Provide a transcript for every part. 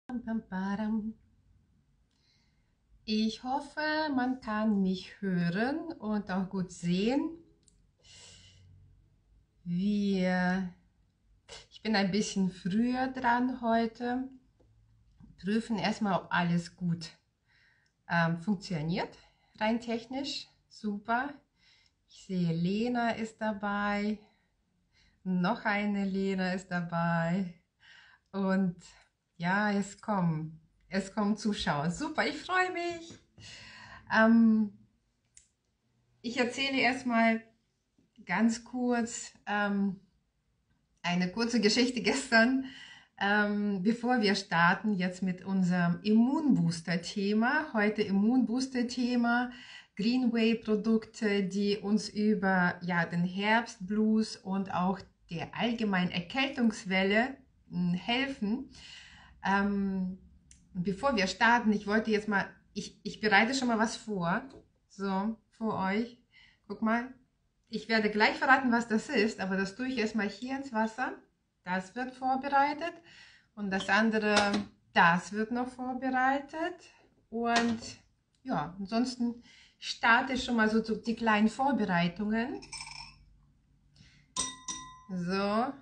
Pam, padam. Ich hoffe, man kann mich hören und auch gut sehen. Wir, Ich bin ein bisschen früher dran heute. Prüfen erstmal, ob alles gut funktioniert, rein technisch. Super. Ich sehe, Lena ist dabei. Noch eine Lena ist dabei. Und ja, es kommen Zuschauer. Super, ich freue mich. Ähm, Ich erzähle erstmal ganz kurz eine kurze Geschichte gestern, bevor wir starten jetzt mit unserem Immunbooster-Thema. Heute Immunbooster-Thema, Greenway-Produkte, die uns über den Herbstblues und auch der allgemeinen Erkältungswelle helfen. Bevor wir starten, ich wollte jetzt mal, ich bereite schon mal was vor, so für euch. Guck mal, ich werde gleich verraten, was das ist, aber das tue ich erstmal hier ins Wasser. Das wird vorbereitet und das andere, das wird noch vorbereitet. Und ja, ansonsten starte ich schon mal so die kleinen Vorbereitungen. So.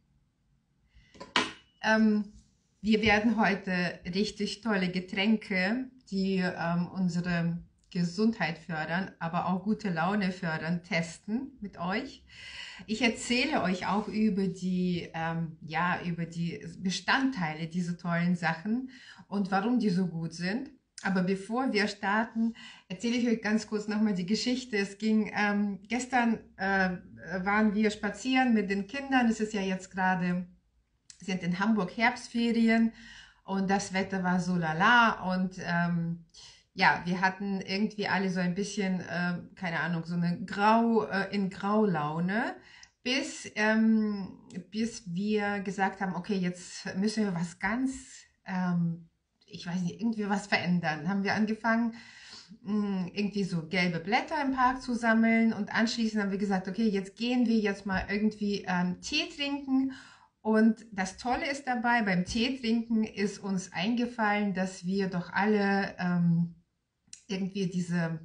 Wir werden heute richtig tolle Getränke, die unsere Gesundheit fördern, aber auch gute Laune fördern, testen mit euch. Ich erzähle euch auch über über die Bestandteile dieser tollen Sachen und warum die so gut sind. Aber bevor wir starten, erzähle ich euch ganz kurz nochmal die Geschichte. Es ging, gestern waren wir spazieren mit den Kindern. Es ist ja jetzt gerade, sind in Hamburg Herbstferien und das Wetter war so lala und wir hatten irgendwie alle so ein bisschen, keine Ahnung, so eine Graulaune, bis wir gesagt haben, okay, jetzt müssen wir was ganz, ich weiß nicht, irgendwie was verändern. Haben wir angefangen, irgendwie so gelbe Blätter im Park zu sammeln und anschließend haben wir gesagt, okay, jetzt gehen wir jetzt mal irgendwie Tee trinken. Und das Tolle ist dabei, beim Tee trinken ist uns eingefallen, dass wir doch alle irgendwie diese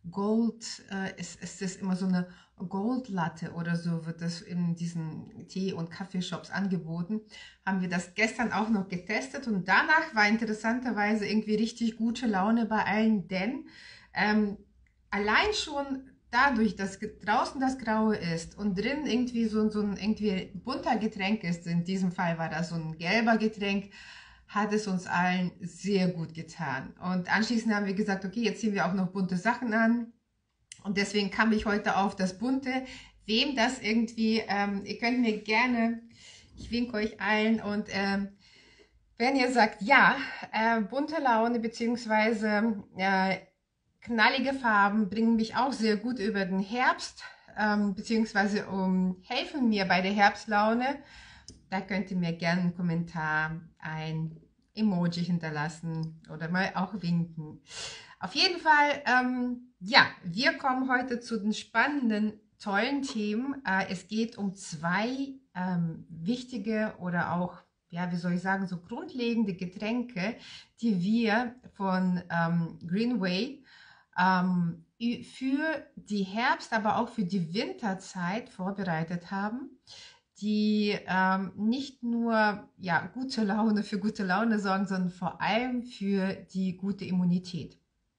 es ist immer so eine Goldlatte oder so, wird das in diesen Tee- und Kaffeeshops angeboten. Haben wir das gestern auch noch getestet und danach war interessanterweise irgendwie richtig gute Laune bei allen, denn allein schon dadurch, dass draußen das Graue ist und drin irgendwie so ein irgendwie bunter Getränk ist, in diesem Fall war das so ein gelber Getränk, hat es uns allen sehr gut getan. Und anschließend haben wir gesagt, okay, jetzt ziehen wir auch noch bunte Sachen an. Und deswegen kam ich heute auf das Bunte. Wem das irgendwie, ihr könnt mir gerne, ich winke euch allen und wenn ihr sagt, ja, bunte Laune beziehungsweise knallige Farben bringen mich auch sehr gut über den Herbst, beziehungsweise helfen mir bei der Herbstlaune. Da könnt ihr mir gerne einen Kommentar, ein Emoji hinterlassen oder mal auch winken. Auf jeden Fall, wir kommen heute zu den spannenden, tollen Themen. Es geht um zwei wichtige oder auch, ja, wie soll ich sagen, so grundlegende Getränke, die wir von Greenway für die Herbst-, aber auch für die Winterzeit vorbereitet haben, die nicht nur gute Laune für gute Laune sorgen, sondern vor allem für die gute Immunität.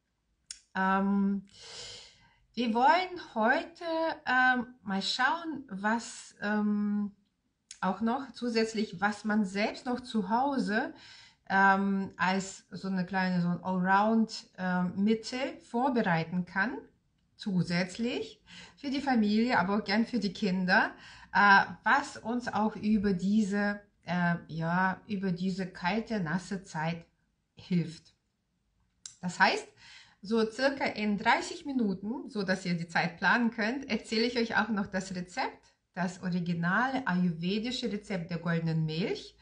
Wir wollen heute mal schauen, was auch noch zusätzlich, was man selbst noch zu Hause als so eine kleine, so ein Allround-Mittel vorbereiten kann, zusätzlich für die Familie, aber auch gern für die Kinder, was uns auch über über diese kalte, nasse Zeit hilft. Das heißt, so circa in 30 Minuten, so dass ihr die Zeit planen könnt, erzähle ich euch auch noch das Rezept, das originale ayurvedische Rezept der goldenen Milch.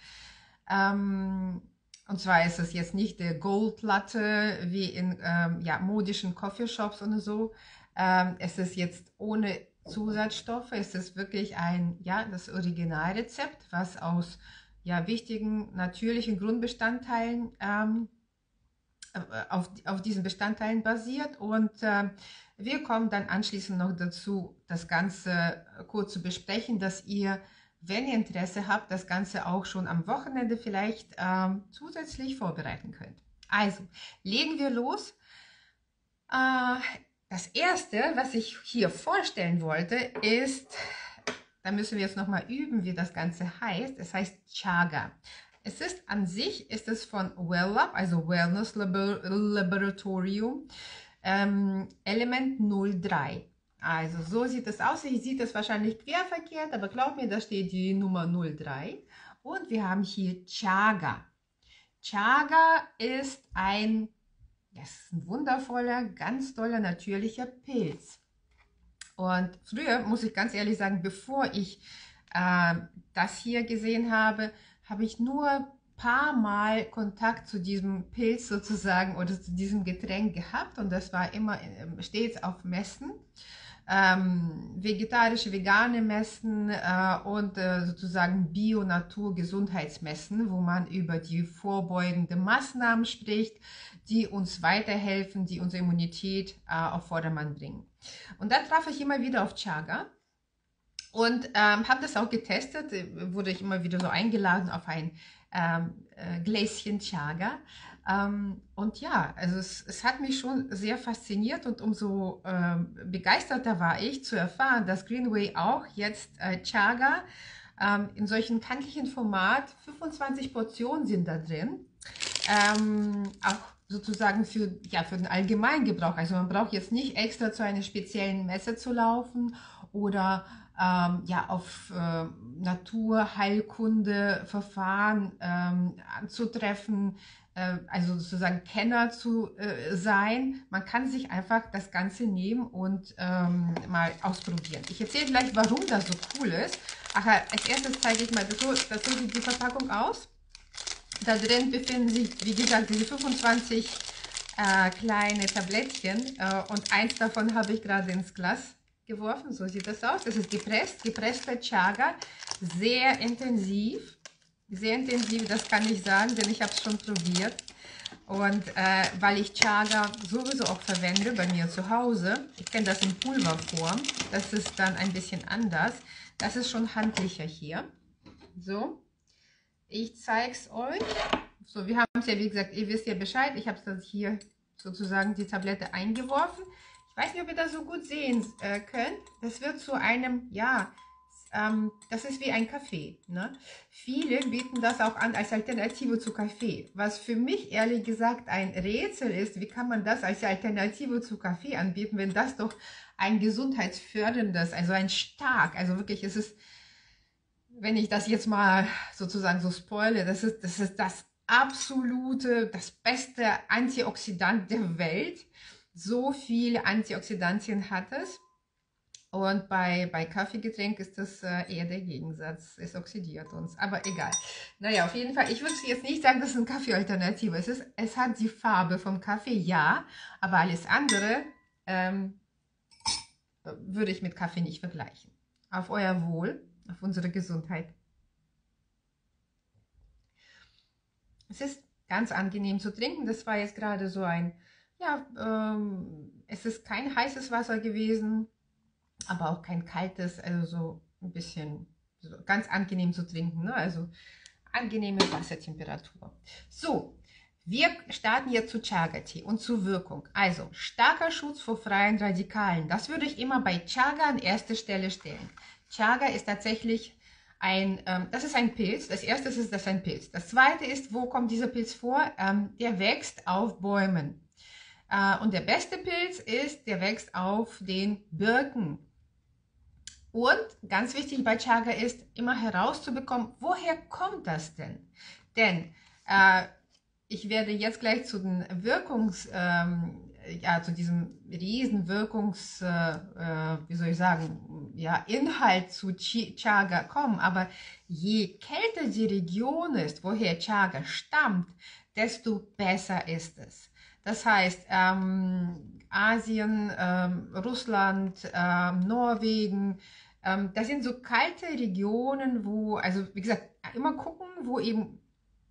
Und zwar ist es jetzt nicht der Gold-Latte wie in modischen Coffeeshops und so. Es ist jetzt ohne Zusatzstoffe. Es ist wirklich das Originalrezept, was aus ja, wichtigen natürlichen Grundbestandteilen auf diesen Bestandteilen basiert und wir kommen dann anschließend noch dazu, das Ganze kurz zu besprechen, dass ihr, wenn ihr Interesse habt, das Ganze auch schon am Wochenende vielleicht zusätzlich vorbereiten könnt. Also, legen wir los. Das erste, was ich hier vorstellen wollte, ist, da müssen wir jetzt nochmal üben, wie das Ganze heißt. Es heißt Chaga. Es ist an sich, ist es von WellUp, also Wellness Laboratorium, Element 03. Also so sieht es aus. Ich sehe das wahrscheinlich querverkehrt, aber glaub mir, da steht die Nummer 03. Und wir haben hier Chaga. Chaga ist ein wundervoller, ganz toller, natürlicher Pilz. Und früher, muss ich ganz ehrlich sagen, bevor ich das hier gesehen habe, habe ich nur ein paar Mal Kontakt zu diesem Pilz sozusagen oder zu diesem Getränk gehabt und das war immer stets auf Messen, vegetarische, vegane Messen und sozusagen Bio-Natur-Gesundheitsmessen, wo man über die vorbeugenden Maßnahmen spricht, die uns weiterhelfen, die unsere Immunität auf Vordermann bringen. Und da traf ich immer wieder auf Chaga. Und habe das auch getestet, wurde ich immer wieder so eingeladen auf ein Gläschen Chaga. Und ja, also es hat mich schon sehr fasziniert und umso begeisterter war ich zu erfahren, dass Greenway auch jetzt Chaga in solchen kantigen Format, 25 Portionen sind da drin, auch sozusagen für den Allgemeingebrauch. Also man braucht jetzt nicht extra zu einer speziellen Messe zu laufen oder auf Naturheilkunde-Verfahren anzutreffen, also sozusagen Kenner zu sein. Man kann sich einfach das Ganze nehmen und mal ausprobieren. Ich erzähle gleich, warum das so cool ist. Ach, als erstes zeige ich mal, so sieht die Verpackung aus. Da drin befinden sich, wie gesagt, diese 25 kleine Tablettchen und eins davon habe ich gerade ins Glas geworfen. So sieht das aus. Das ist gepresster Chaga, sehr intensiv, das kann ich sagen, denn ich habe es schon probiert. Und weil ich Chaga sowieso auch verwende bei mir zu Hause, ich kenne das in Pulverform, das ist dann ein bisschen anders. Das ist schon handlicher hier. So, ich zeige es euch. So, wir haben es ja, wie gesagt, ihr wisst ja Bescheid. Ich habe es hier sozusagen die Tablette eingeworfen. Ich weiß nicht, ob ihr das so gut sehen könnt. Das wird zu einem, das ist wie ein Kaffee. Ne? Viele bieten das auch an als Alternative zu Kaffee. Was für mich ehrlich gesagt ein Rätsel ist, wie kann man das als Alternative zu Kaffee anbieten, wenn das doch ein gesundheitsförderndes, also also wirklich, es ist, wenn ich das jetzt mal sozusagen so spoile, das ist das absolute, das beste Antioxidant der Welt. So viele Antioxidantien hat es. Und bei Kaffeegetränk ist das eher der Gegensatz. Es oxidiert uns. Aber egal. Naja, auf jeden Fall, ich würde jetzt nicht sagen, dass es eine Kaffeealternative ist. Es hat die Farbe vom Kaffee, ja. Aber alles andere würde ich mit Kaffee nicht vergleichen. Auf euer Wohl, auf unsere Gesundheit. Es ist ganz angenehm zu trinken. Das war jetzt gerade so ein, es ist kein heißes Wasser gewesen, aber auch kein kaltes, also so ein bisschen so ganz angenehm zu trinken, ne? Also angenehme Wassertemperatur. So, wir starten jetzt zu Chaga-Tee und zur Wirkung. Also, starker Schutz vor freien Radikalen. Das würde ich immer bei Chaga an erste Stelle stellen. Chaga ist tatsächlich das ist ein Pilz. Das erste ist, das ist ein Pilz. Das zweite ist, wo kommt dieser Pilz vor? Der wächst auf Bäumen. Und der beste Pilz ist, der wächst auf den Birken. Und ganz wichtig bei Chaga ist, immer herauszubekommen, woher kommt das denn? Denn ich werde jetzt gleich zu den zu diesem riesen wie soll ich sagen, Inhalt zu Chaga kommen. Aber je kälter die Region ist, woher Chaga stammt, desto besser ist es. Das heißt, Asien, Russland, Norwegen, das sind so kalte Regionen, wo, also wie gesagt, immer gucken, wo eben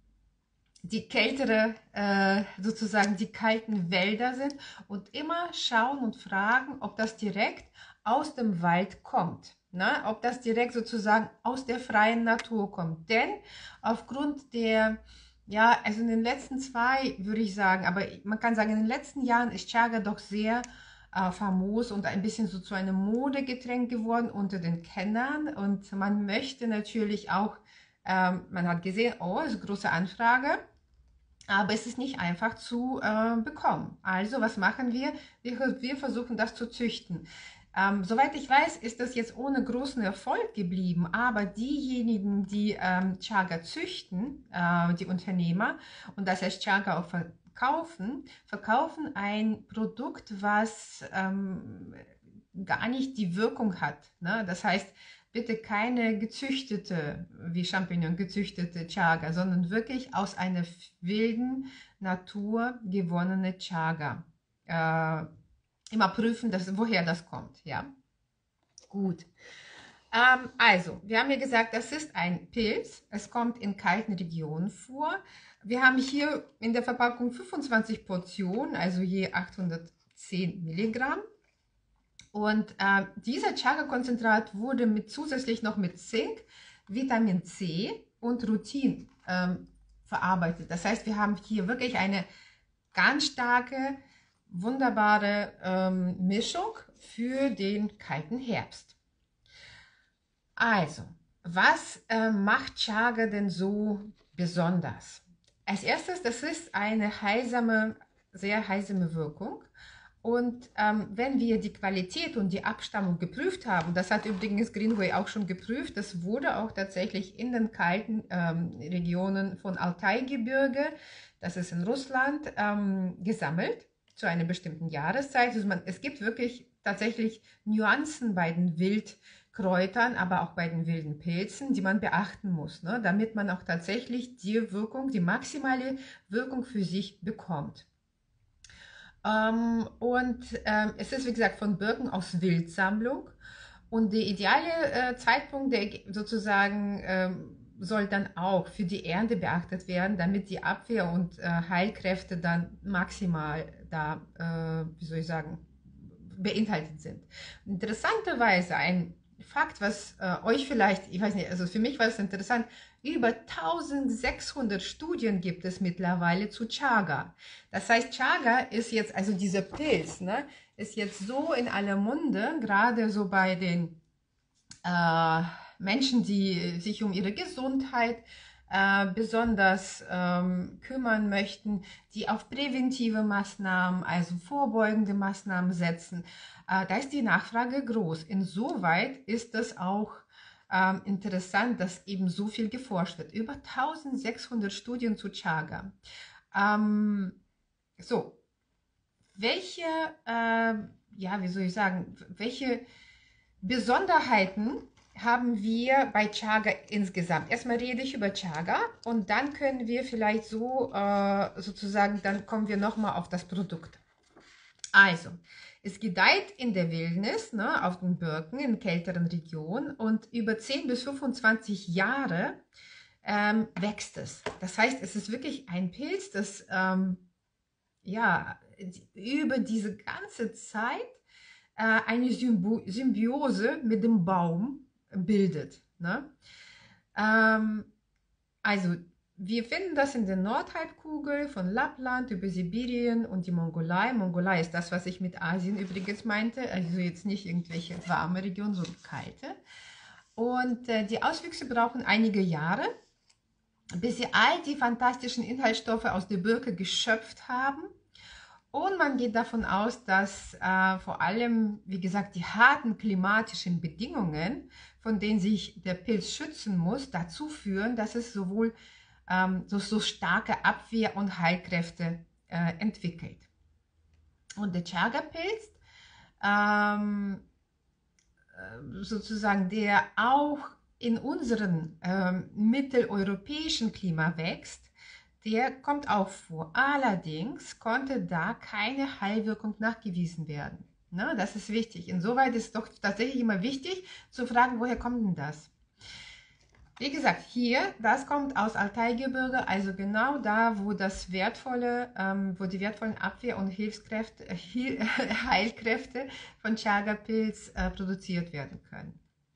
die kältere, sozusagen die kalten Wälder sind und immer schauen und fragen, ob das direkt aus dem Wald kommt. Ne? Ob das direkt sozusagen aus der freien Natur kommt. Denn aufgrund der, ja, also in den letzten zwei würde ich sagen, aber man kann sagen, in den letzten Jahren ist Chaga doch sehr famos und ein bisschen so zu einem Modegetränk geworden unter den Kennern. Und man möchte natürlich auch, man hat gesehen, oh, ist eine große Anfrage. Aber es ist nicht einfach zu bekommen. Also was machen wir? Wir versuchen das zu züchten. Soweit ich weiß, ist das jetzt ohne großen Erfolg geblieben, aber diejenigen, die Chaga züchten, die Unternehmer, und das heißt Chaga auch verkaufen ein Produkt, was gar nicht die Wirkung hat. Ne? Das heißt, bitte keine gezüchtete, wie Champignon gezüchtete Chaga, sondern wirklich aus einer wilden Natur gewonnene Chaga. Immer prüfen, woher das kommt. Ja, gut. Also, wir haben ja gesagt, das ist ein Pilz. Es kommt in kalten Regionen vor. Wir haben hier in der Verpackung 25 Portionen, also je 810 Milligramm. Und dieser Chaga-Konzentrat wurde zusätzlich noch mit Zink, Vitamin C und Rutin verarbeitet. Das heißt, wir haben hier wirklich eine ganz starke, wunderbare Mischung für den kalten Herbst. Also, was macht Chaga denn so besonders? Als erstes, das ist eine heilsame, sehr heilsame Wirkung. Und wenn wir die Qualität und die Abstammung geprüft haben, das hat übrigens Greenway auch schon geprüft, das wurde auch tatsächlich in den kalten Regionen von Altai-Gebirge, das ist in Russland, gesammelt zu einer bestimmten Jahreszeit. Also es gibt wirklich tatsächlich Nuancen bei den Wildkräutern, aber auch bei den wilden Pilzen, die man beachten muss, ne, damit man auch tatsächlich die Wirkung, die maximale Wirkung für sich bekommt. Es ist, wie gesagt, von Birken aus Wildsammlung und der ideale Zeitpunkt, der sozusagen soll dann auch für die Ernte beachtet werden, damit die Abwehr- und Heilkräfte dann maximal da, wie soll ich sagen, beinhaltet sind. Interessanterweise ein Fakt, was euch vielleicht, ich weiß nicht, also für mich war es interessant, über 1600 Studien gibt es mittlerweile zu Chaga. Das heißt, Chaga ist jetzt, also dieser Pilz, ne, ist jetzt so in aller Munde, gerade so bei den Menschen, die sich um ihre Gesundheit besonders kümmern möchten, die auf präventive Maßnahmen, also vorbeugende Maßnahmen setzen. Da ist die Nachfrage groß. Insoweit ist es auch interessant, dass eben so viel geforscht wird. Über 1600 Studien zu Chaga. So, welche, ja, wie soll ich sagen, welche Besonderheiten haben wir bei Chaga insgesamt? Erstmal rede ich über Chaga und dann können wir vielleicht so sozusagen, dann kommen wir nochmal auf das Produkt. Also, es gedeiht in der Wildnis, ne, auf den Birken in kälteren Regionen und über 10 bis 25 Jahre wächst es. Das heißt, es ist wirklich ein Pilz, das ja, über diese ganze Zeit eine Symbiose mit dem Baum bildet. Ne? Also, wir finden das in der Nordhalbkugel von Lappland über Sibirien und die Mongolei. Mongolei ist das, was ich mit Asien übrigens meinte. Also jetzt nicht irgendwelche warme Regionen, sondern kalte. Und die Auswüchse brauchen einige Jahre, bis sie all die fantastischen Inhaltsstoffe aus der Birke geschöpft haben. Und man geht davon aus, dass vor allem, wie gesagt, die harten klimatischen Bedingungen, von denen sich der Pilz schützen muss, dazu führen, dass es sowohl so starke Abwehr- und Heilkräfte entwickelt. Und der Chaga-Pilz, sozusagen, der auch in unserem mitteleuropäischen Klima wächst, der kommt auch vor. Allerdings konnte da keine Heilwirkung nachgewiesen werden. Ne, das ist wichtig. Insoweit ist es doch tatsächlich immer wichtig zu fragen, woher kommt denn das? Wie gesagt, hier, das kommt aus Altaigebirge, also genau da, wo wo die wertvollen Abwehr- und Hilfskräfte, Heilkräfte von Chaga-Pilz produziert werden können.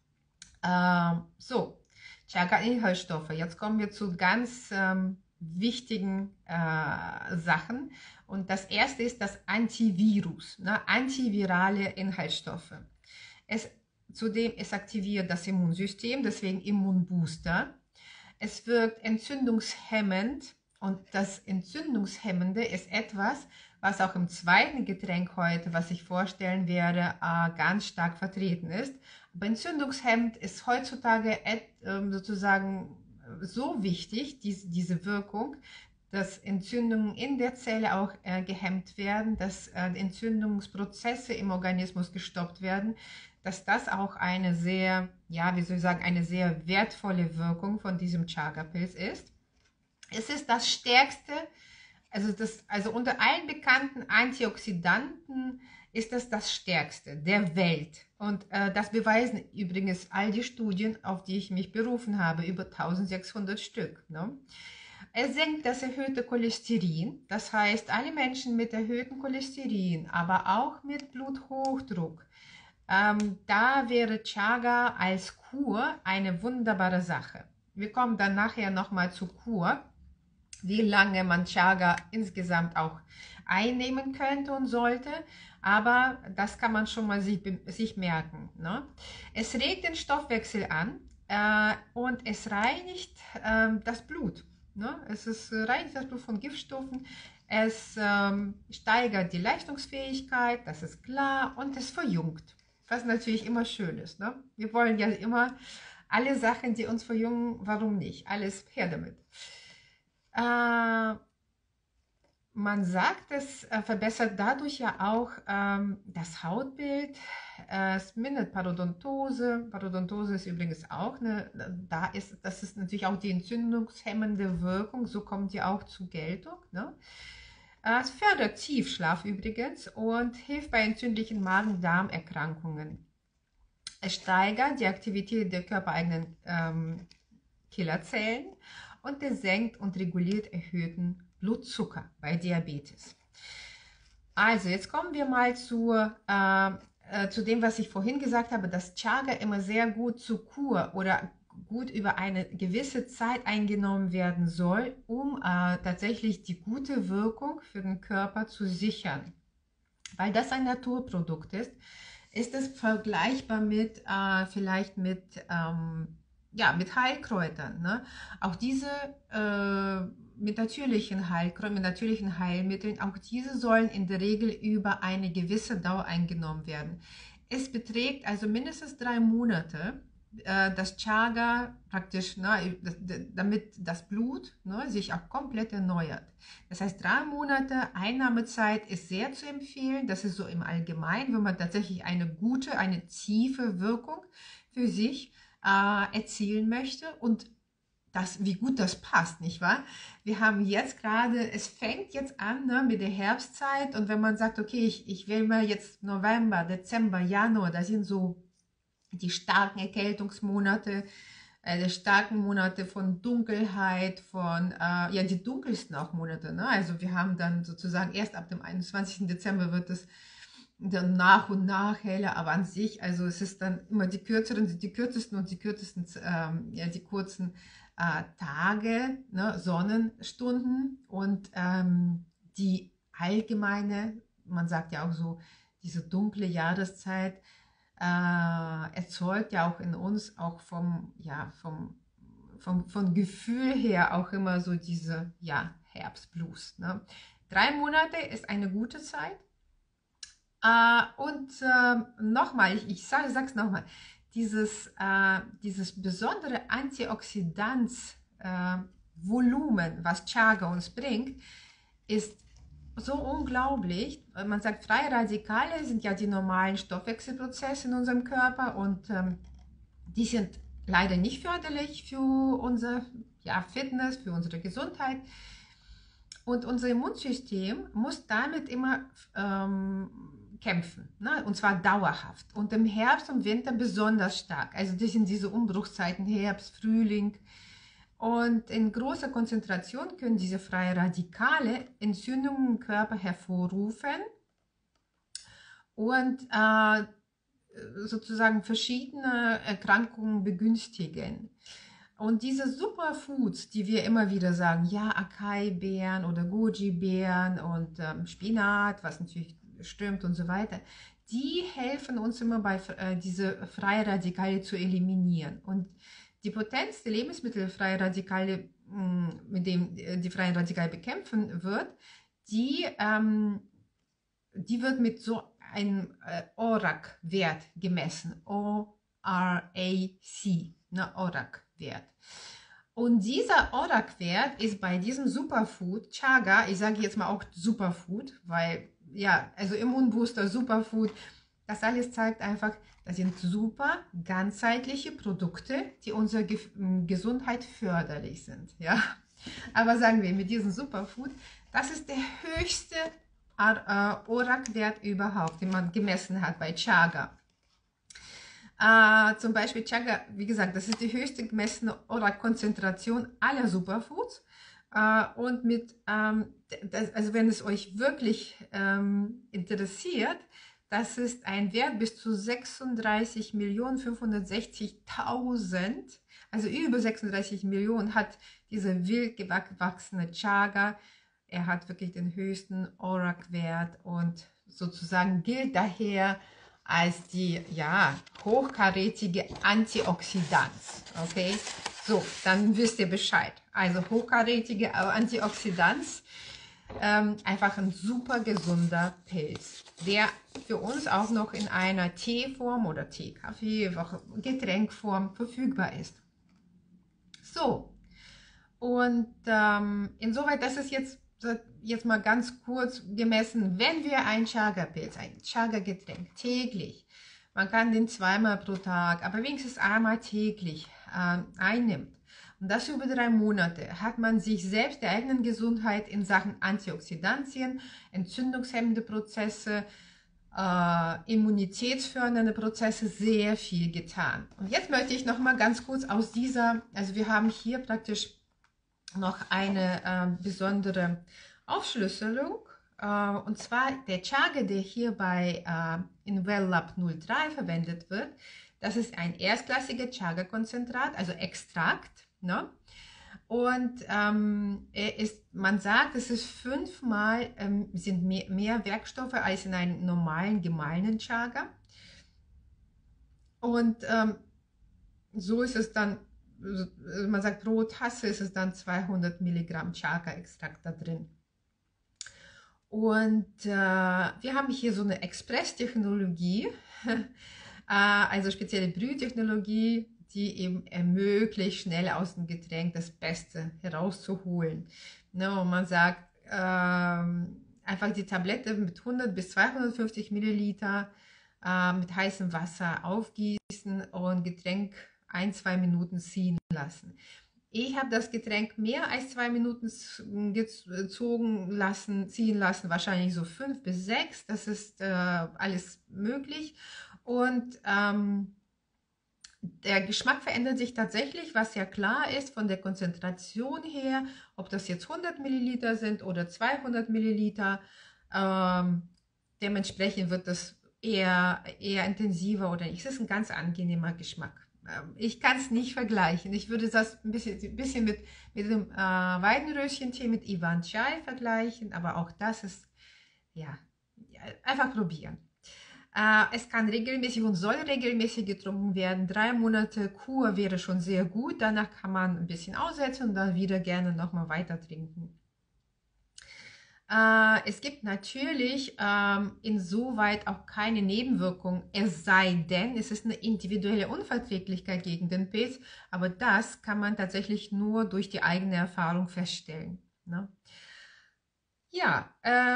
So, Chaga-Inhaltsstoffe. Jetzt kommen wir zu ganz wichtigen Sachen. Und das erste ist das Antivirus, ne? Antivirale Inhaltsstoffe. Es, Zudem, es aktiviert das Immunsystem, deswegen Immunbooster. Es wirkt entzündungshemmend und das Entzündungshemmende ist etwas, was auch im zweiten Getränk heute, was ich vorstellen werde, ganz stark vertreten ist. Aber entzündungshemmend ist heutzutage sozusagen so wichtig, diese Wirkung, dass Entzündungen in der Zelle auch gehemmt werden, dass Entzündungsprozesse im Organismus gestoppt werden, dass das auch eine sehr, ja, wie soll ich sagen, eine sehr wertvolle Wirkung von diesem Chaga-Pilz ist. Es ist das stärkste, also unter allen bekannten Antioxidanten ist das stärkste der Welt. Und das beweisen übrigens all die Studien, auf die ich mich berufen habe, über 1600 Stück. Ne? Es senkt das erhöhte Cholesterin, das heißt, alle Menschen mit erhöhtem Cholesterin, aber auch mit Bluthochdruck, da wäre Chaga als Kur eine wunderbare Sache. Wir kommen dann nachher nochmal zur Kur, wie lange man Chaga insgesamt auch einnehmen könnte und sollte, aber das kann man schon mal sich merken. Ne? Es regt den Stoffwechsel an und es reinigt das Blut. Ne? Reinigt das Blut von Giftstoffen. Es steigert die Leistungsfähigkeit, das ist klar, und es verjüngt. Was natürlich immer schön ist. Ne? Wir wollen ja immer alle Sachen, die uns verjüngen, warum nicht? Alles her damit. Man sagt, es verbessert dadurch ja auch das Hautbild. Es mindert Parodontose. Parodontose ist übrigens auch das ist natürlich auch die entzündungshemmende Wirkung. So kommt die auch zur Geltung. Ne? Es fördert Tiefschlaf übrigens und hilft bei entzündlichen Magen-Darm-Erkrankungen. Es steigert die Aktivität der körpereigenen Killerzellen und es senkt und reguliert erhöhten Blutzucker bei Diabetes. Also jetzt kommen wir mal zu dem, was ich vorhin gesagt habe, dass Chaga immer sehr gut zur Kur oder gut über eine gewisse Zeit eingenommen werden soll, um tatsächlich die gute Wirkung für den Körper zu sichern. Weil das ein Naturprodukt ist es vergleichbar mit vielleicht mit Heilkräutern. Ne? Auch diese mit natürlichen Heilkräutern, mit natürlichen Heilmitteln, auch diese sollen in der Regel über eine gewisse Dauer eingenommen werden. Es beträgt also mindestens 3 Monate, das Chaga praktisch, damit das Blut sich auch komplett erneuert. Das heißt, 3 Monate Einnahmezeit ist sehr zu empfehlen. Das ist so im Allgemeinen, wenn man tatsächlich eine gute, eine tiefe Wirkung für sich erzielen möchte und wie gut das passt, nicht wahr? Wir haben jetzt gerade, es fängt jetzt an mit der Herbstzeit und wenn man sagt, okay, ich will mal jetzt November, Dezember, Januar, das sind so die starken Erkältungsmonate, die starken Monate von Dunkelheit, die dunkelsten auch Monate. Ne? Also wir haben dann sozusagen erst ab dem 21. Dezember wird es dann nach und nach heller, aber an sich, also es ist dann immer die kürzesten und die kürzesten, die kurzen Tage, ne, Sonnenstunden und die allgemeine, man sagt ja auch so, diese dunkle Jahreszeit erzeugt ja auch in uns auch vom Gefühl her auch immer so diese Herbstblues. Ne? 3 Monate ist eine gute Zeit. Nochmal, ich sag's nochmal, dieses besondere Antioxidanz-Volumen, was Chaga uns bringt, ist so unglaublich. Man sagt, freie Radikale sind ja die normalen Stoffwechselprozesse in unserem Körper und die sind leider nicht förderlich für unsere Fitness, für unsere Gesundheit. Und unser Immunsystem muss damit immer kämpfen, ne? Und zwar dauerhaft. Und im Herbst und Winter besonders stark. Also das sind diese Umbruchszeiten, Herbst, Frühling. Und in großer Konzentration können diese freien Radikale Entzündungen im Körper hervorrufen und sozusagen verschiedene Erkrankungen begünstigen. Und diese Superfoods, die wir immer wieder sagen, ja, Acai-Beeren oder Goji-Beeren und Spinat, was natürlich stimmt und so weiter, die helfen uns immer bei diese freie Radikale zu eliminieren. Und die Potenz der Lebensmittelfreie Radikale, mit dem die freien Radikale bekämpfen wird, die wird mit so einem ORAC-Wert gemessen. O-R-A-C, ne, ORAC-Wert. Und dieser ORAC-Wert ist bei diesem Superfood, Chaga, ich sage jetzt mal auch Superfood, weil, ja, also Immunbooster, Superfood, das alles zeigt einfach, das sind super ganzheitliche Produkte, die unserer Gesundheit förderlich sind, ja. Aber sagen wir, mit diesem Superfood, das ist der höchste ORAC-Wert überhaupt, den man gemessen hat bei Chaga. Zum Beispiel Chaga, wie gesagt, das ist die höchste gemessene ORAC-Konzentration aller Superfoods. Und mit, also wenn es euch wirklich interessiert, das ist ein Wert bis zu 36.560.000, also über 36 Millionen hat dieser wild gewachsene Chaga. Er hat wirklich den höchsten ORAC-Wert und sozusagen gilt daher als die, ja, hochkarätige Antioxidanz. Okay, so, dann wisst ihr Bescheid. Also hochkarätige Antioxidanz, einfach ein super gesunder Pilz, der für uns auch noch in einer Teeform oder Teekaffee, Getränkform verfügbar ist. So, und insoweit, das ist jetzt mal ganz kurz gemessen, wenn wir ein Chaga-Pilz, ein Chaga-Getränk täglich, man kann den zweimal pro Tag, aber wenigstens einmal täglich einnimmt, und das über 3 Monate, hat man sich selbst der eigenen Gesundheit in Sachen Antioxidantien, entzündungshemmende Prozesse, immunitätsfördernde Prozesse sehr viel getan. Und jetzt möchte ich noch mal ganz kurz aus dieser, also wir haben hier praktisch noch eine besondere Aufschlüsselung, und zwar der Chaga, der hier bei InWellLab 03 verwendet wird. Das ist ein erstklassiger Chaga-Konzentrat, also Extrakt, ne? Und man sagt, es ist 5-mal sind mehr Werkstoffe als in einem normalen gemahlenen Chaga. Und so ist es dann, man sagt, pro Tasse ist es dann 200 Milligramm Chaga-Extrakt da drin. Und wir haben hier so eine Express-Technologie, also spezielle Brühtechnologie, die eben ermöglicht, schnell aus dem Getränk das Beste herauszuholen. Ne, und man sagt, einfach die Tablette mit 100 bis 250 Milliliter mit heißem Wasser aufgießen und Getränk 1-2 Minuten ziehen lassen. Ich habe das Getränk mehr als 2 Minuten ziehen lassen, wahrscheinlich so 5 bis 6, das ist alles möglich. Und der Geschmack verändert sich tatsächlich, was ja klar ist von der Konzentration her, ob das jetzt 100 Milliliter sind oder 200 Milliliter. Dementsprechend wird das eher intensiver oder nicht. Es ist ein ganz angenehmer Geschmack. Ich kann es nicht vergleichen. Ich würde das ein bisschen mit dem Weidenröschentee mit Iwan Chai vergleichen, aber auch das ist, ja, einfach probieren. Es kann regelmäßig und soll regelmäßig getrunken werden. 3 Monate Kur wäre schon sehr gut. Danach kann man ein bisschen aussetzen und dann wieder gerne nochmal weiter trinken. Es gibt natürlich insoweit auch keine Nebenwirkung, es sei denn, es ist eine individuelle Unverträglichkeit gegen den Pilz, aber das kann man tatsächlich nur durch die eigene Erfahrung feststellen. Ne? Ja,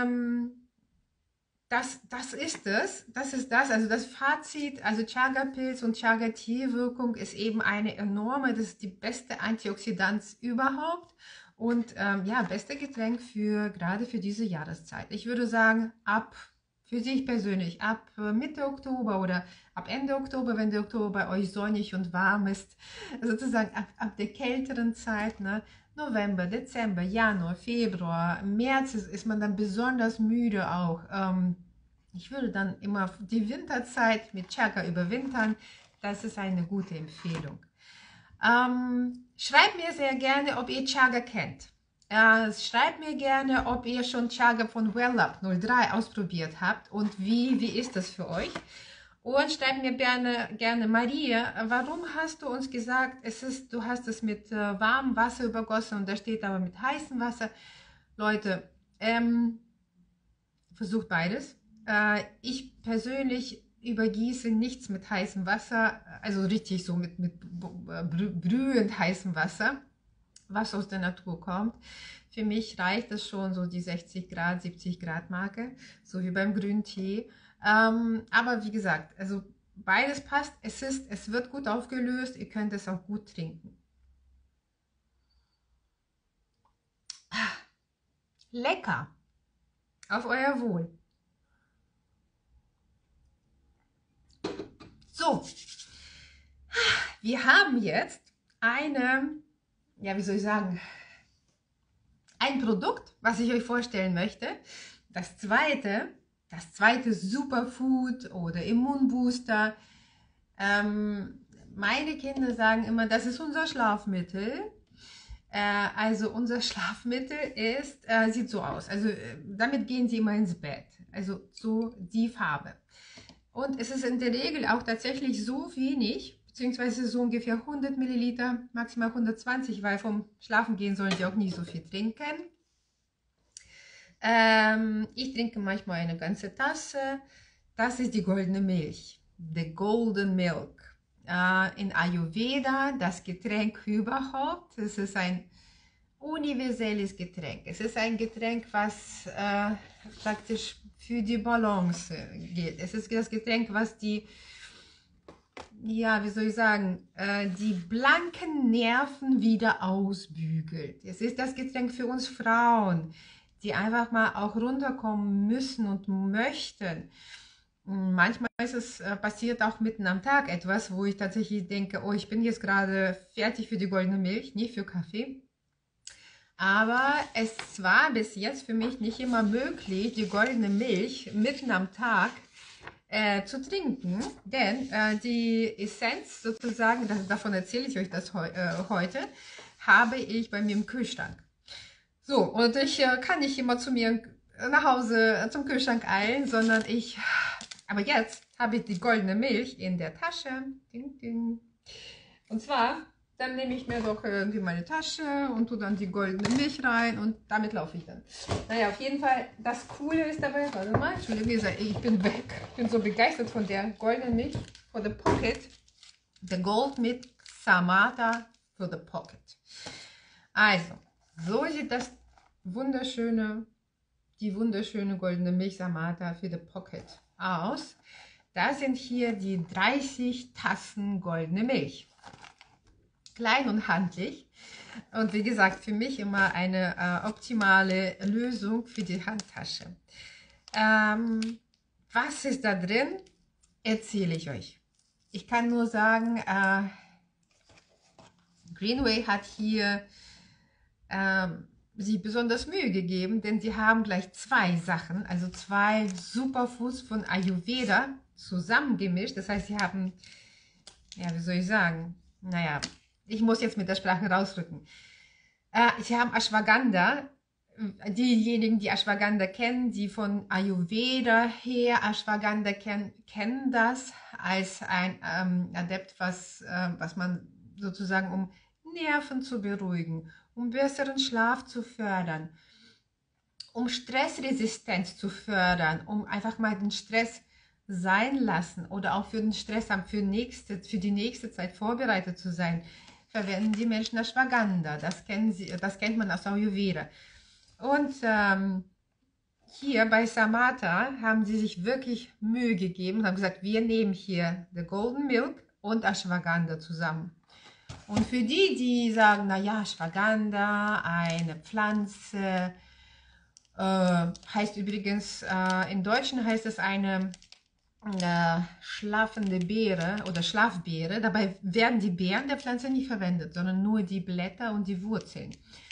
das ist es. Also das Fazit, also Chaga-Pilz und Chaga-Tee-Wirkung ist eben eine enorme, das ist die beste Antioxidanz überhaupt. Und ja, beste Getränk gerade für diese Jahreszeit. Ich würde sagen, ab Für sich persönlich ab Mitte Oktober oder ab Ende Oktober, wenn der Oktober bei euch sonnig und warm ist, sozusagen ab der kälteren Zeit, ne? November, Dezember, Januar, Februar, März ist man dann besonders müde auch. Ich würde dann immer die Winterzeit mit Chaga überwintern. Das ist eine gute Empfehlung. Schreibt mir sehr gerne, ob ihr Chaga kennt. Schreibt mir gerne, ob ihr schon Chaga von Wellup 03 ausprobiert habt und wie ist das für euch. Und schreibt mir gerne Maria, warum hast du uns gesagt, du hast es mit warmem Wasser übergossen und da steht aber mit heißem Wasser. Leute, versucht beides. Ich persönlich übergieße nichts mit heißem Wasser, also richtig so mit brühend heißem Wasser, was aus der Natur kommt. Für mich reicht es schon so die 60 Grad, 70 Grad Marke, so wie beim grünen Tee. Aber wie gesagt, also beides passt. Es wird gut aufgelöst, ihr könnt es auch gut trinken. Lecker! Auf euer Wohl! So, wir haben jetzt wie soll ich sagen, ein Produkt, was ich euch vorstellen möchte. Das zweite Superfood oder Immunbooster. Meine Kinder sagen immer, das ist unser Schlafmittel. Also unser Schlafmittel sieht so aus. Also damit gehen sie immer ins Bett. Also so die Farbe. Und es ist in der Regel auch tatsächlich so wenig, beziehungsweise so ungefähr 100 Milliliter, maximal 120, weil vom Schlafengehen sollen sie auch nicht so viel trinken. Ich trinke manchmal eine ganze Tasse. Das ist die goldene Milch, the golden milk. In Ayurveda das Getränk überhaupt. Es ist ein universelles Getränk. Es ist ein Getränk, was praktisch für die Balance geht. Es ist das Getränk, was die blanken Nerven wieder ausbügelt. Es ist das Getränk für uns Frauen, die einfach mal auch runterkommen müssen und möchten. Manchmal passiert auch mitten am Tag etwas, wo ich tatsächlich denke, oh, ich bin jetzt gerade fertig für die goldene Milch, nicht für Kaffee. Aber es war bis jetzt für mich nicht immer möglich, die goldene Milch mitten am Tag zu trinken, denn die Essenz sozusagen, davon erzähle ich euch das heute, habe ich bei mir im Kühlschrank. So, und ich kann nicht immer zu mir nach Hause zum Kühlschrank eilen, sondern aber jetzt habe ich die goldene Milch in der Tasche. Ding, ding. Und zwar, dann nehme ich mir doch irgendwie meine Tasche und tue dann die goldene Milch rein und damit laufe ich dann. Naja, auf jeden Fall, das Coole ist dabei, warte mal, Entschuldigung, ich bin weg. Ich bin so begeistert von der goldenen Milch for the Pocket. The Gold mit Samata for the Pocket. Also, so sieht die wunderschöne goldene Milch Samata für the Pocket aus. Da sind hier die 30 Tassen goldene Milch. Klein und handlich und wie gesagt für mich immer eine optimale Lösung für die Handtasche. Was ist da drin? Erzähle ich euch. Ich kann nur sagen, Greenway hat hier sich besonders Mühe gegeben, denn sie haben gleich zwei Sachen, also zwei Superfoods von Ayurveda zusammengemischt. Das heißt, sie haben, ja, wie soll ich sagen, naja, ich muss jetzt mit der Sprache rausrücken. Sie haben Ashwagandha. Diejenigen, die Ashwagandha kennen, die von Ayurveda her Ashwagandha kennen das als ein Adept, was man sozusagen um Nerven zu beruhigen, um besseren Schlaf zu fördern, um Stressresistenz zu fördern, um einfach mal den Stress sein lassen oder auch für den Stress für die nächste Zeit vorbereitet zu sein, verwenden die Menschen Ashwagandha. Das kennt man aus Ayurveda. Und hier bei Samata haben sie sich wirklich Mühe gegeben und haben gesagt, wir nehmen hier the Golden Milk und Ashwagandha zusammen. Und für die sagen, naja, Ashwagandha, eine Pflanze, Heißt übrigens, im Deutschen heißt es eine schlafende Beere oder Schlafbeere. Dabei werden die Beeren der Pflanze nicht verwendet, sondern nur die Blätter und die Wurzeln.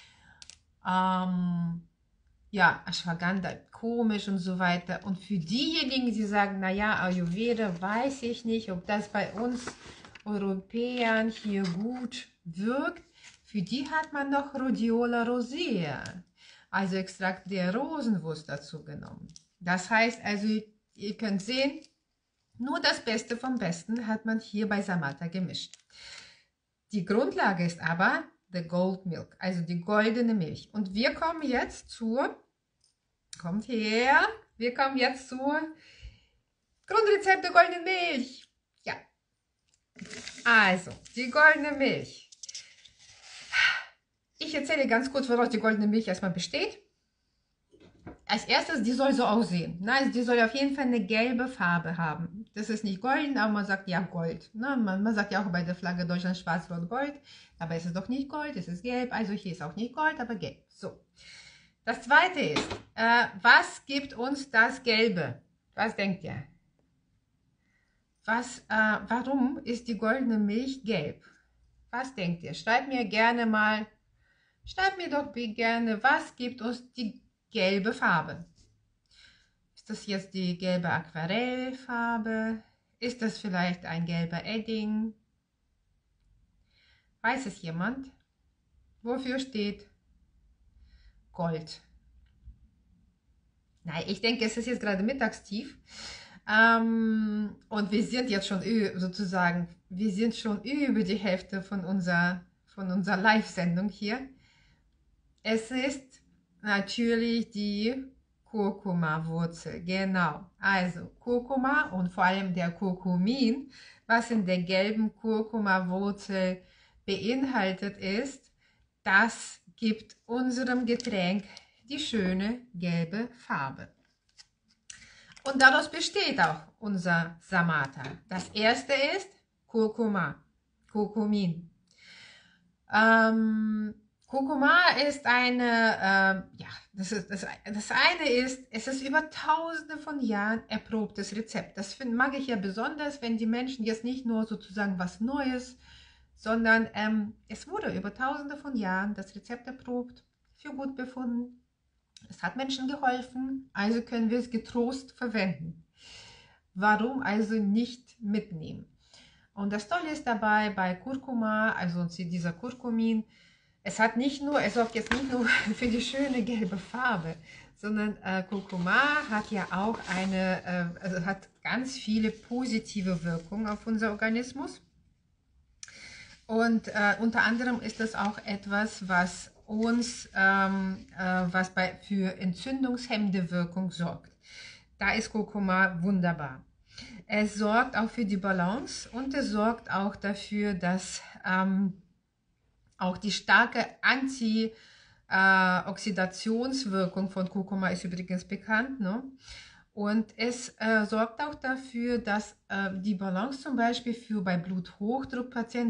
Ja, Ashwagandha, komisch und so weiter. Und für diejenigen, die sagen, naja, Ayurveda, weiß ich nicht, ob das bei uns Europäern hier gut wirkt. Für die hat man noch Rhodiola rosea, also Extrakt der Rosenwurst dazu genommen. Das heißt also, ihr könnt sehen, nur das Beste vom Besten hat man hier bei Samatha gemischt. Die Grundlage ist aber the Gold Milk, also die goldene Milch. Und wir kommen jetzt zur, kommt her, wir kommen jetzt zur Grundrezept der goldenen Milch. Ja, also die goldene Milch. Ich erzähle ganz kurz, woraus die goldene Milch erstmal besteht. Als erstes, die soll so aussehen. Na, also die soll auf jeden Fall eine gelbe Farbe haben. Das ist nicht golden, aber man sagt ja Gold. Na, man sagt ja auch bei der Flagge Deutschland schwarz-rot-gold. Aber es ist doch nicht Gold, es ist gelb. Also hier ist auch nicht Gold, aber gelb. So. Das zweite ist, was gibt uns das Gelbe? Was denkt ihr? Warum ist die goldene Milch gelb? Was denkt ihr? Schreibt mir doch gerne, was gibt uns die gelbe Farbe? Ist das jetzt die gelbe Aquarellfarbe? Ist das vielleicht ein gelber Edding? Weiß es jemand? Wofür steht Gold? Nein, ich denke, es ist jetzt gerade mittagstief. Und wir sind jetzt schon sozusagen, wir sind schon über die Hälfte von unserer Live-Sendung hier. Es ist natürlich die Kurkuma-Wurzel, genau. Also Kurkuma und vor allem der Kurkumin, was in der gelben Kurkuma-Wurzel beinhaltet ist, das gibt unserem Getränk die schöne gelbe Farbe. Und daraus besteht auch unser Samatha. Das erste ist Kurkuma, Kurkumin. Kurkuma ist eine, es ist über tausende von Jahren erprobtes Rezept. Das mag ich ja besonders, wenn die Menschen jetzt nicht nur sozusagen was Neues, sondern es wurde über tausende von Jahren das Rezept erprobt, für gut befunden. Es hat Menschen geholfen, also können wir es getrost verwenden. Warum also nicht mitnehmen? Und das Tolle ist dabei bei Kurkuma, also dieser Kurkumin, es sorgt jetzt nicht nur für die schöne gelbe Farbe, sondern Kurkuma hat ja auch hat ganz viele positive Wirkungen auf unser Organismus. Und unter anderem ist das auch etwas, was uns für entzündungshemmende Wirkung sorgt. Da ist Kurkuma wunderbar. Es sorgt auch für die Balance und es sorgt auch dafür, dass auch die starke Antioxidationswirkung von Kurkuma ist übrigens bekannt, ne? Und es sorgt auch dafür, dass die Balance zum Beispiel bei Bluthochdruckpatienten,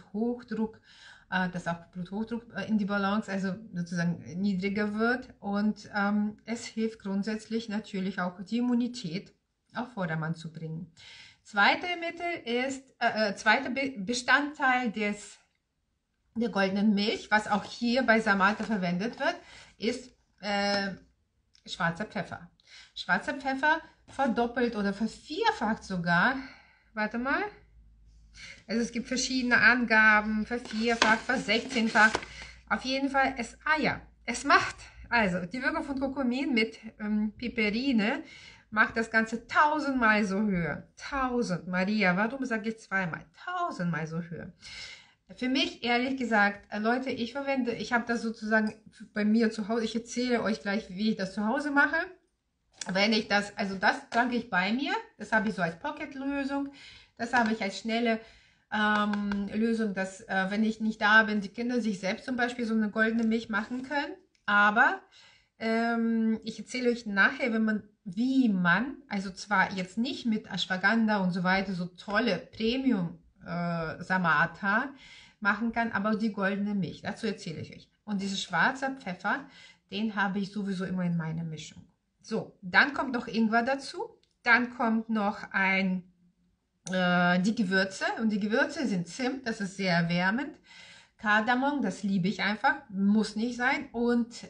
dass auch Bluthochdruck in die Balance, also sozusagen niedriger wird. Und es hilft grundsätzlich natürlich auch die Immunität auf Vordermann zu bringen. Zweiter Bestandteil der goldenen Milch, was auch hier bei Samatha verwendet wird, ist schwarzer Pfeffer. Schwarzer Pfeffer verdoppelt oder vervierfacht sogar, warte mal, also es gibt verschiedene Angaben, vervierfacht, versechzehnfacht, auf jeden Fall, es macht, also die Wirkung von Kurkumin mit Piperine macht das Ganze 1000-mal so höher. 1000, Maria, warum sage ich zweimal? 1000-mal so höher. Für mich, ehrlich gesagt, Leute, ich habe das sozusagen bei mir zu Hause, ich erzähle euch gleich, wie ich das zu Hause mache. Das trage ich bei mir, das habe ich so als Pocket-Lösung, das habe ich als schnelle Lösung, dass wenn ich nicht da bin, die Kinder sich selbst zum Beispiel so eine goldene Milch machen können. Aber ich erzähle euch nachher, wie man, also zwar jetzt nicht mit Ashwagandha und so weiter, so tolle Premium Samatha machen kann, aber die goldene Milch, dazu erzähle ich euch. Und dieser schwarze Pfeffer, Den habe ich sowieso immer in meiner Mischung. So, dann kommt noch Ingwer dazu. Dann kommt noch die Gewürze. Und die Gewürze sind Zimt, das ist sehr erwärmend. Kardamom, das liebe ich einfach, muss nicht sein. Und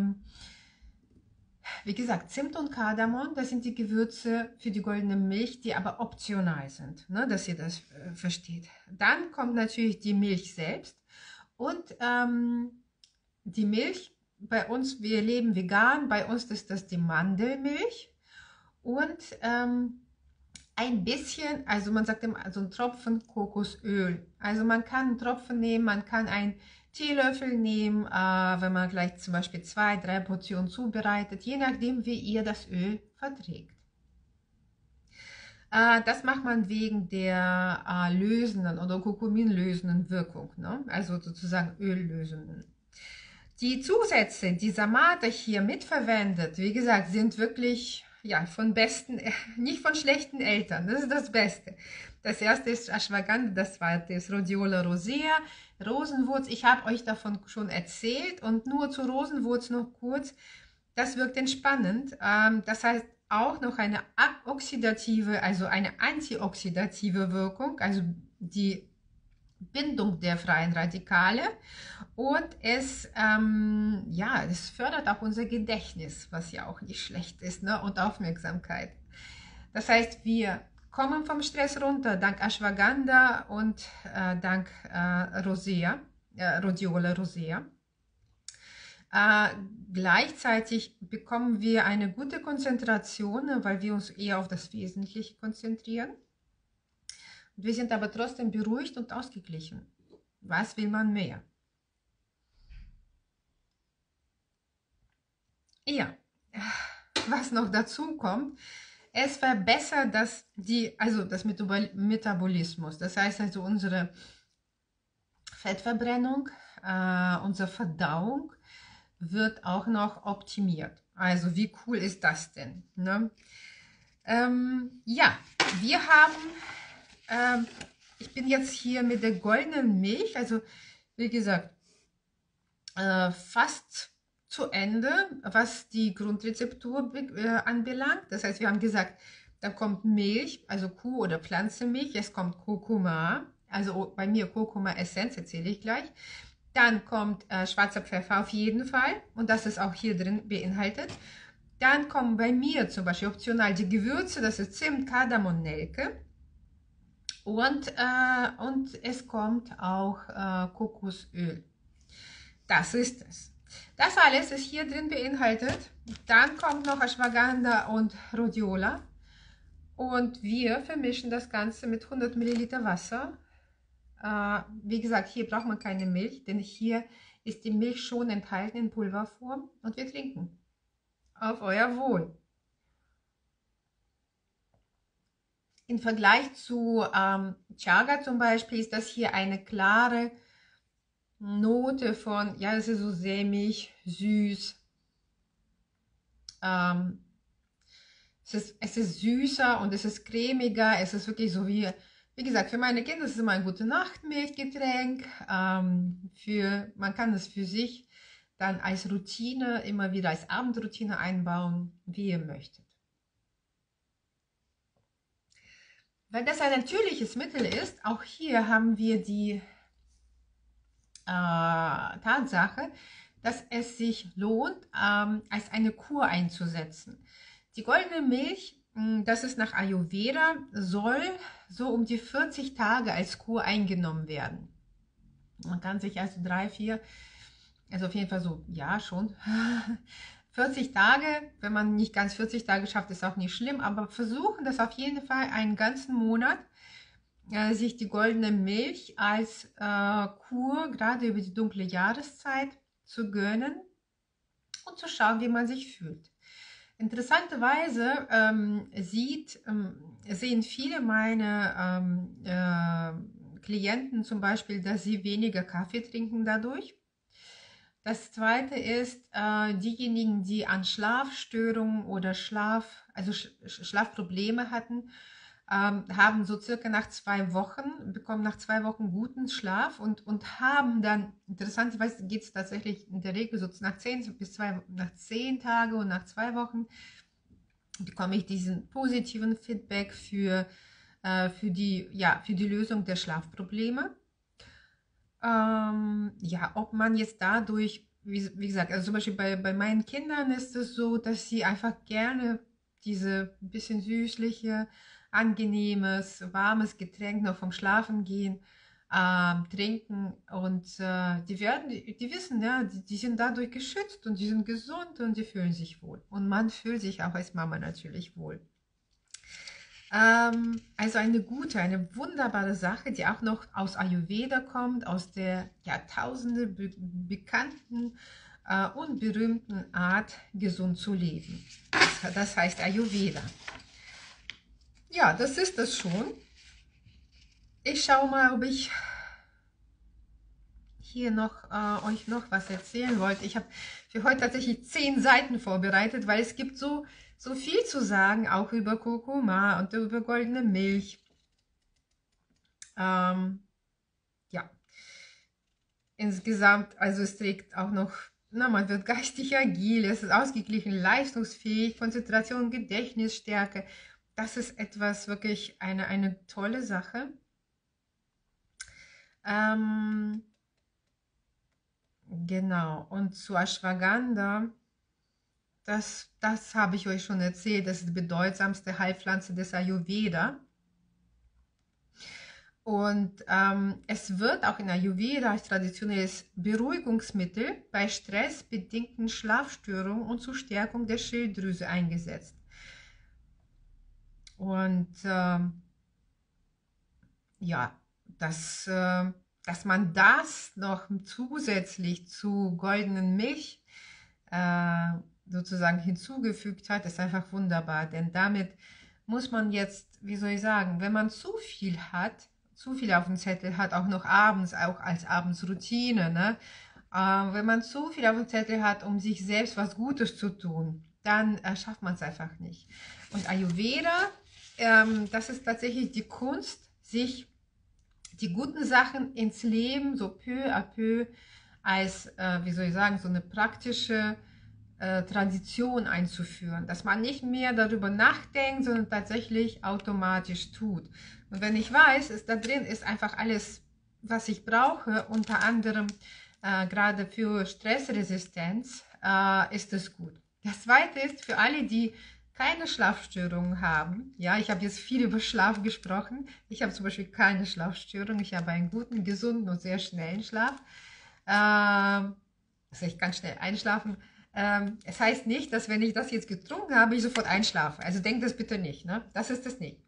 wie gesagt, Zimt und Kardamom, das sind die Gewürze für die goldene Milch, die aber optional sind, ne, dass ihr das versteht. Dann kommt natürlich die Milch selbst und die Milch, bei uns, wir leben vegan, bei uns ist das die Mandelmilch und ein bisschen, also man sagt immer, so ein Tropfen Kokosöl. Also man kann einen Tropfen nehmen, man kann einen Teelöffel nehmen, wenn man gleich zum Beispiel 2, 3 Portionen zubereitet, je nachdem, wie ihr das Öl verträgt. Das macht man wegen der lösenden oder kurkuminlösenden Wirkung, ne? Also sozusagen öllösenden. Die Zusätze, die Samata hier mitverwendet, wie gesagt, sind wirklich ja, von besten, nicht von schlechten Eltern. Das ist das Beste. Das erste ist Ashwagandha, das zweite ist Rhodiola rosea, Rosenwurz. Ich habe euch davon schon erzählt und nur zu Rosenwurz noch kurz. Das wirkt entspannend. Das heißt auch noch eine oxidative, also eine antioxidative Wirkung, also die Bindung der freien Radikale und ja, es fördert auch unser Gedächtnis, was ja auch nicht schlecht ist, ne? Und Aufmerksamkeit. Das heißt, wir kommen vom Stress runter, dank Ashwagandha und dank Rhodiola rosea. Gleichzeitig bekommen wir eine gute Konzentration, ne, weil wir uns eher auf das Wesentliche konzentrieren. Wir sind aber trotzdem beruhigt und ausgeglichen. Was will man mehr? Ja, was noch dazu kommt, es verbessert das Metabolismus. Das heißt also unsere Fettverbrennung, unsere Verdauung wird auch noch optimiert. Also wie cool ist das denn? Ne? Ja, wir haben, ich bin jetzt hier mit der goldenen Milch, also wie gesagt, fast zu Ende, was die Grundrezeptur anbelangt. Das heißt, wir haben gesagt, da kommt Milch, also Kuh- oder Pflanzenmilch, es kommt Kurkuma, also bei mir Kurkuma-Essenz, erzähle ich gleich. Dann kommt schwarzer Pfeffer auf jeden Fall und das ist auch hier drin beinhaltet. Dann kommen bei mir zum Beispiel optional die Gewürze, das ist Zimt, Kardamom, Nelke. Und es kommt auch Kokosöl. Das ist es. Das alles ist hier drin beinhaltet. Dann kommt noch Ashwagandha und Rhodiola. Und wir vermischen das Ganze mit 100 Milliliter Wasser. Wie gesagt, hier braucht man keine Milch, denn hier ist die Milch schon enthalten in Pulverform. Und wir trinken. Auf euer Wohl. Im Vergleich zu Chaga zum Beispiel ist das hier eine klare Note von, ja, es ist so sämig, süß. Es ist süßer und es ist cremiger. Es ist wirklich so wie gesagt, für meine Kinder ist es immer ein gute Nachtmilchgetränk. Man kann es für sich dann als Routine, immer wieder als Abendroutine einbauen, wie ihr möchtet. Weil das ein natürliches Mittel ist, auch hier haben wir die Tatsache, dass es sich lohnt, als eine Kur einzusetzen. Die goldene Milch, das ist nach Ayurveda, soll so um die 40 Tage als Kur eingenommen werden. Man kann sich also 3, 4, also auf jeden Fall so, ja schon, 40 Tage, wenn man nicht ganz 40 Tage schafft, ist auch nicht schlimm, aber versuchen das auf jeden Fall einen ganzen Monat, sich die goldene Milch als Kur, gerade über die dunkle Jahreszeit, zu gönnen und zu schauen, wie man sich fühlt. Interessanterweise sehen viele meiner Klienten zum Beispiel, dass sie weniger Kaffee trinken dadurch. Das zweite ist, diejenigen, die an Schlafstörungen oder Schlafprobleme hatten, haben so circa bekommen nach 2 Wochen guten Schlaf und haben dann, interessanterweise geht es tatsächlich in der Regel so nach 10 Tage und nach 2 Wochen bekomme ich diesen positiven Feedback für die Lösung der Schlafprobleme. Ja, ob man jetzt dadurch, wie gesagt, also zum Beispiel bei meinen Kindern ist es so, dass sie einfach gerne diese bisschen süßliche, angenehmes, warmes Getränk noch vom Schlafengehen trinken und die wissen, ja, die sind dadurch geschützt und die sind gesund und die fühlen sich wohl. Und man fühlt sich auch als Mama natürlich wohl. Also eine wunderbare Sache, die auch noch aus Ayurveda kommt, aus der Jahrtausende bekannten und berühmten Art, gesund zu leben. Das heißt Ayurveda. Ja, das ist das schon. Ich schaue mal, ob ich hier euch noch was erzählen wollte. Ich habe für heute tatsächlich 10 Seiten vorbereitet, weil es gibt so viel zu sagen, auch über Kurkuma und über goldene Milch. Ja, insgesamt, also es trägt auch noch, man wird geistig agil, es ist ausgeglichen, leistungsfähig, Konzentration, Gedächtnisstärke. Das ist etwas wirklich eine tolle Sache. Genau, und zu Ashwagandha, das habe ich euch schon erzählt, das ist die bedeutsamste Heilpflanze des Ayurveda. Und es wird auch in Ayurveda als traditionelles Beruhigungsmittel bei stressbedingten Schlafstörungen und zur Stärkung der Schilddrüse eingesetzt. Und ja, dass man das noch zusätzlich zu goldenen Milch sozusagen hinzugefügt hat, ist einfach wunderbar. Denn damit muss man jetzt, wie soll ich sagen, wenn man zu viel auf dem Zettel hat, auch noch abends, auch als Abendsroutine, ne? Wenn man zu viel auf dem Zettel hat, um sich selbst was Gutes zu tun, dann schafft man es einfach nicht. Und Ayurveda, das ist tatsächlich die Kunst, sich die guten Sachen ins Leben so peu à peu als, wie soll ich sagen, so eine praktische Tradition einzuführen, dass man nicht mehr darüber nachdenkt, sondern tatsächlich automatisch tut. Und wenn ich weiß, da drin ist einfach alles, was ich brauche, unter anderem gerade für Stressresistenz, ist es gut. Das Zweite ist für alle, die keine Schlafstörungen haben. Ja, ich habe jetzt viel über Schlaf gesprochen. Ich habe zum Beispiel keine Schlafstörung. Ich habe einen guten, gesunden und sehr schnellen Schlaf. Also ich kann schnell einschlafen. Es heißt nicht, dass wenn ich das jetzt getrunken habe, ich sofort einschlafe. Also denkt das bitte nicht. Ne? Das ist es nicht.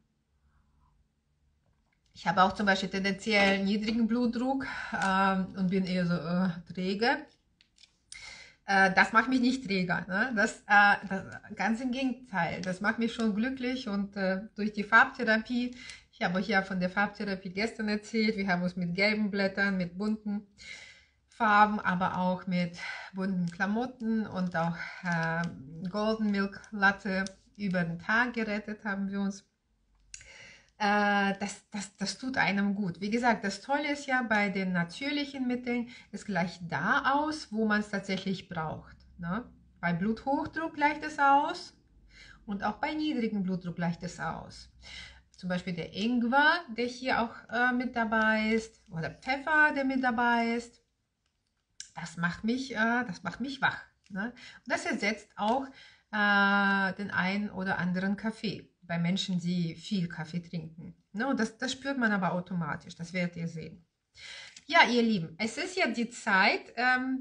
Ich habe auch zum Beispiel tendenziell niedrigen Blutdruck und bin eher so träge. Das macht mich nicht träger. Ne? Das ganz im Gegenteil. Das macht mich schon glücklich und durch die Farbtherapie, ich habe euch ja von der Farbtherapie gestern erzählt, wir haben uns mit gelben Blättern, mit bunten Farben, aber auch mit bunten Klamotten und auch Golden Milk Latte über den Tag gerettet haben wir uns. Das tut einem gut. Wie gesagt, das Tolle ist ja, bei den natürlichen Mitteln, es gleicht da aus, wo man es tatsächlich braucht. Ne? Bei Bluthochdruck gleicht es aus und auch bei niedrigem Blutdruck gleicht es aus. Zum Beispiel der Ingwer, der hier auch mit dabei ist, oder Pfeffer, der mit dabei ist. Das macht mich wach. Ne? Und das ersetzt auch den einen oder anderen Kaffee bei Menschen, die viel Kaffee trinken. Ne? Und das spürt man aber automatisch, das werdet ihr sehen. Ja, ihr Lieben, es ist ja die Zeit,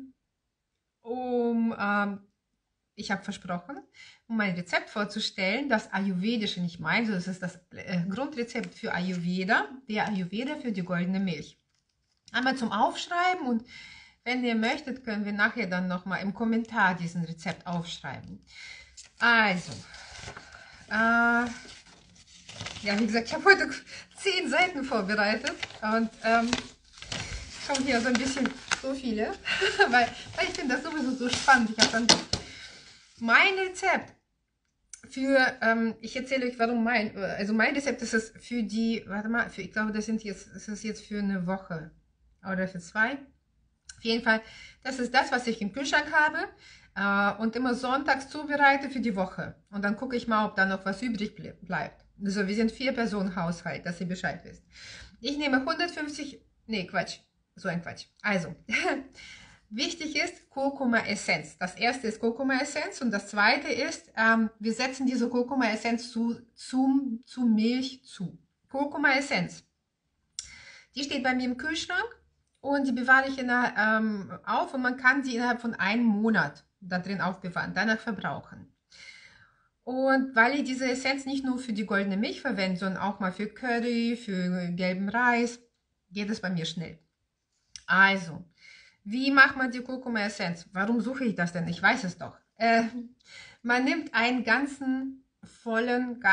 ich habe versprochen, um mein Rezept vorzustellen, das Ayurvedische, nicht meins, das ist das Grundrezept für Ayurveda, der Ayurveda für die goldene Milch. Einmal zum Aufschreiben und wenn ihr möchtet, können wir nachher dann nochmal im Kommentar diesen Rezept aufschreiben. Also, ja, wie gesagt, ich habe heute 10 Seiten vorbereitet und kommen hier so ein bisschen so viele, weil ich finde das sowieso so spannend. Ich habe dann mein Rezept Ich erzähle euch, warum also mein Rezept ist es für die, warte mal, ich glaube, das ist jetzt für eine Woche oder für 2. Auf jeden Fall, das ist das, was ich im Kühlschrank habe und immer sonntags zubereite für die Woche. Und dann gucke ich mal, ob da noch was übrig bleibt. Also wir sind 4-Personen-Haushalt, dass ihr Bescheid wisst. Ich nehme 150, nee, Quatsch, so ein Quatsch. Also, wichtig ist Kurkuma-Essenz. Das erste ist Kurkuma-Essenz und das zweite ist, wir setzen diese Kurkuma-Essenz zu Milch zu. Kurkuma-Essenz, die steht bei mir im Kühlschrank und die bewahre ich auf und man kann sie innerhalb von einem Monat da drin aufbewahren, danach verbrauchen. Und weil ich diese Essenz nicht nur für die goldene Milch verwende, sondern auch mal für Curry, für gelben Reis, geht es bei mir schnell. Also, wie macht man die Kurkuma-Essenz? Warum suche ich das denn? Ich weiß es doch. Man nimmt einen ganz vollen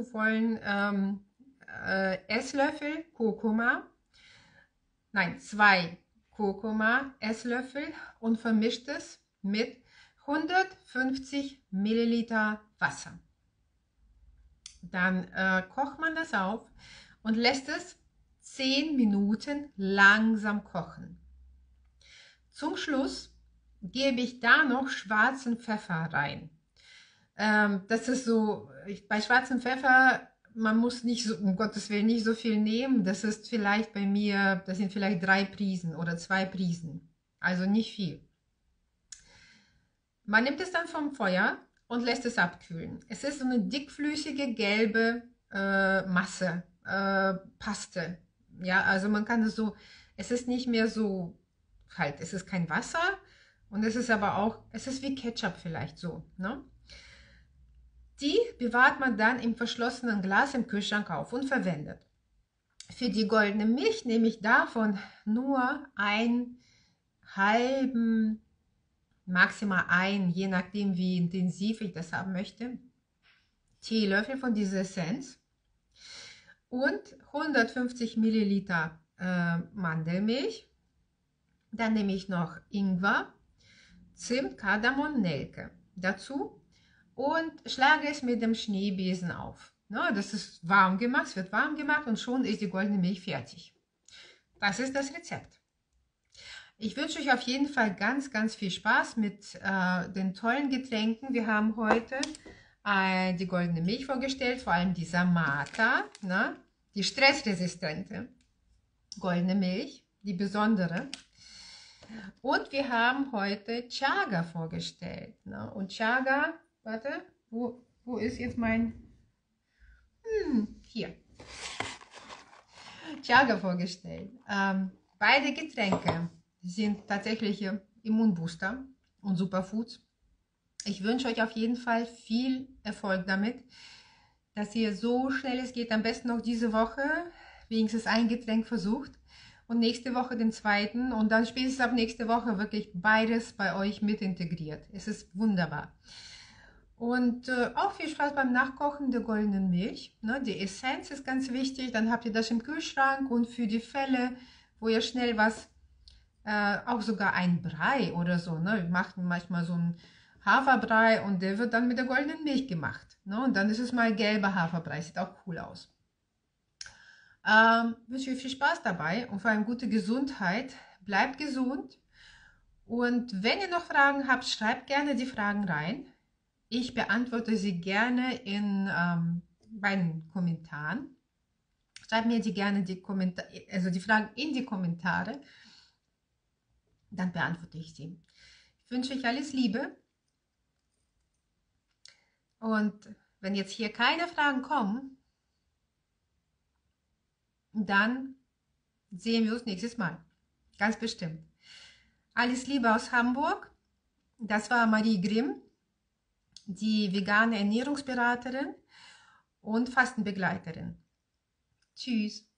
Esslöffel Kurkuma, nein, 2 Kurkuma-Esslöffel und vermischt es mit 150 Milliliter Wasser. Dann kocht man das auf und lässt es 10 Minuten langsam kochen. Zum Schluss gebe ich da noch schwarzen Pfeffer rein. Das ist so, bei schwarzem Pfeffer, man muss nicht so, um Gottes Willen, nicht so viel nehmen. Das ist vielleicht bei mir, das sind vielleicht 3 Prisen oder 2 Prisen. Also nicht viel. Man nimmt es dann vom Feuer und lässt es abkühlen. Es ist so eine dickflüssige gelbe Masse, Paste. Ja, also man kann es so, es ist nicht mehr so kalt, es ist kein Wasser und es ist aber auch, es ist wie Ketchup vielleicht so, ne? Die bewahrt man dann im verschlossenen Glas im Kühlschrank auf und verwendet. Für die goldene Milch nehme ich davon nur einen halben, maximal einen, je nachdem wie intensiv ich das haben möchte, Teelöffel von dieser Essenz und 150 Milliliter Mandelmilch. Dann nehme ich noch Ingwer, Zimt, Kardamom, Nelke dazu und schlage es mit dem Schneebesen auf. Na, das ist warm gemacht, es wird warm gemacht und schon ist die goldene Milch fertig. Das ist das Rezept. Ich wünsche euch auf jeden Fall ganz, ganz viel Spaß mit den tollen Getränken. Wir haben heute die goldene Milch vorgestellt, vor allem die Samata, ne? Die stressresistente goldene Milch, die besondere. Und wir haben heute Chaga vorgestellt. Ne? Und Chaga, warte, wo ist jetzt mein... hier. Chaga vorgestellt. Beide Getränke sind tatsächlich Immunbooster und Superfoods. Ich wünsche euch auf jeden Fall viel Erfolg damit, dass ihr so schnell es geht, am besten noch diese Woche wenigstens ein Getränk versucht und nächste Woche den zweiten und dann spätestens ab nächste Woche wirklich beides bei euch mit integriert. Es ist wunderbar. Und auch viel Spaß beim Nachkochen der goldenen Milch. Ne? Die Essenz ist ganz wichtig, dann habt ihr das im Kühlschrank und für die Fälle, wo ihr schnell was, auch sogar ein Brei oder so, ne? Wir machen manchmal so einen Haferbrei und der wird dann mit der goldenen Milch gemacht. Ne? Und dann ist es mal gelber Haferbrei, sieht auch cool aus. Wünsche euch viel Spaß dabei und vor allem gute Gesundheit. Bleibt gesund. Und wenn ihr noch Fragen habt, schreibt gerne die Fragen rein. Ich beantworte sie gerne bei den Kommentaren. Schreibt mir gerne die Fragen in die Kommentare. Dann beantworte ich sie. Ich wünsche euch alles Liebe. Und wenn jetzt hier keine Fragen kommen, dann sehen wir uns nächstes Mal. Ganz bestimmt. Alles Liebe aus Hamburg. Das war Marie Grimm, die vegane Ernährungsberaterin und Fastenbegleiterin. Tschüss.